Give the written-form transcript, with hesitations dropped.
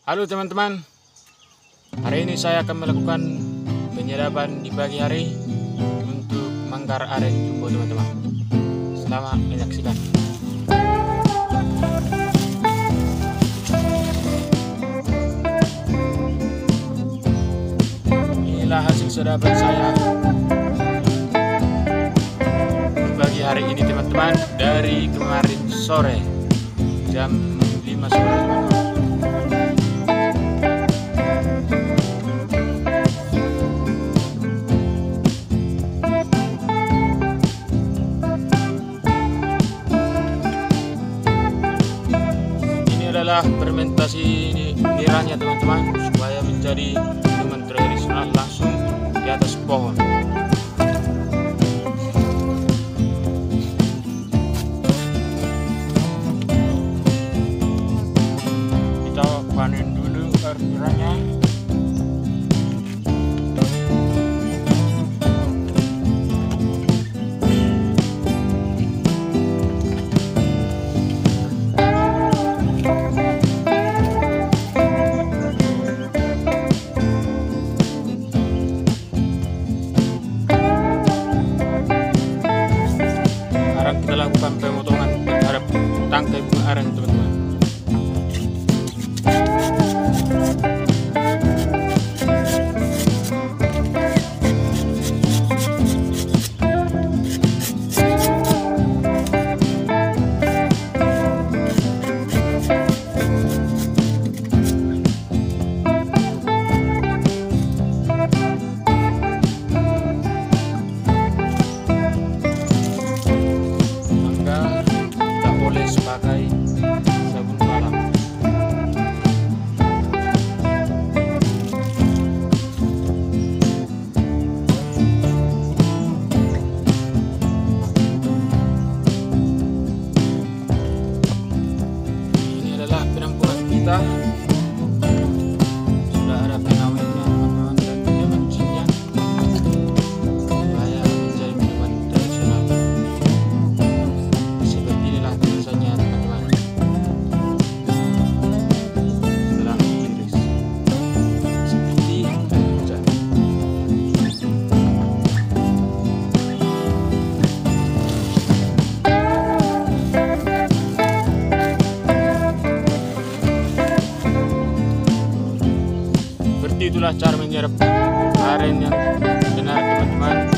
Halo teman-teman, hari ini saya akan melakukan penyerapan di pagi hari untuk manggar aren jumbo teman-teman. Selamat menyaksikan. Inilah hasil serapan saya di pagi hari ini teman-teman, dari kemarin sore jam 5 sore teman-teman. Adalah fermentasi niranya teman-teman, supaya menjadi minuman tradisional langsung di atas pohon. Kita panen dulu air niranya. Kita lakukan pemotongan terhadap tangkai bunga aren teman-teman. Pakai sabun malam. Ini adalah penampungan kita. Sudah ada pengawetnya teman-teman dan dia mancingnya supaya menjadi minuman tradisional. Seperti inilah tulisannya teman-teman. Setelah diiris seperti hujan. Seperti itulah cara menyerap aren yang benar teman-teman.